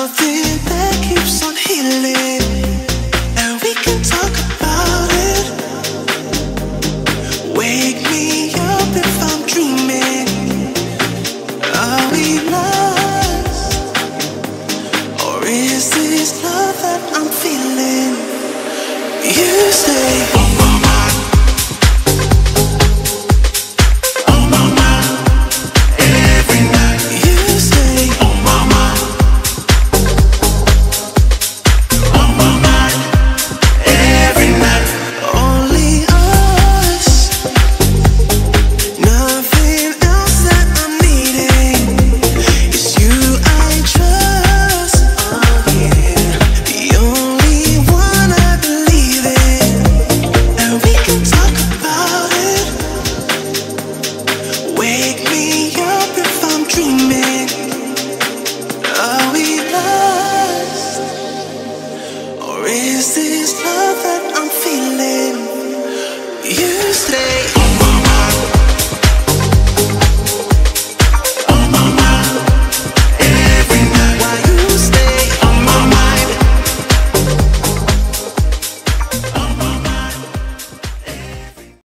something that keeps on healing, and we can talk about it. Wake me up if I'm dreaming. Are we lost, or is this love that I'm feeling? You say